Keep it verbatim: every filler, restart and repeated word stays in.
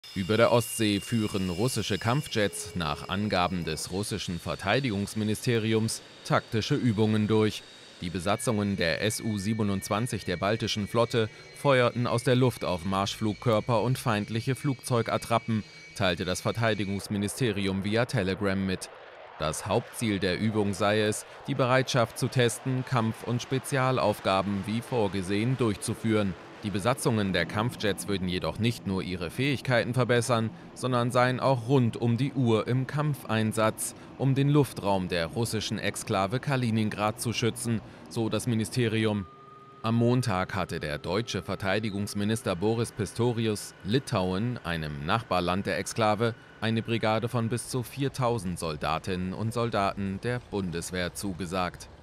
Über der Ostsee führen russische Kampfjets nach Angaben des russischen Verteidigungsministeriums taktische Übungen durch. Die Besatzungen der S U siebenundzwanzig der baltischen Flotte feuerten aus der Luft auf Marschflugkörper und feindliche Flugzeugattrappen, teilte das Verteidigungsministerium via Telegram mit. Das Hauptziel der Übung sei es, die Bereitschaft zu testen, Kampf- und Spezialaufgaben wie vorgesehen durchzuführen. Die Besatzungen der Kampfjets würden jedoch nicht nur ihre Fähigkeiten verbessern, sondern seien auch rund um die Uhr im Kampfeinsatz, um den Luftraum der russischen Exklave Kaliningrad zu schützen, so das Ministerium. Am Montag hatte der deutsche Verteidigungsminister Boris Pistorius Litauen, einem Nachbarland der Exklave, eine Brigade von bis zu viertausend Soldatinnen und Soldaten der Bundeswehr zugesagt.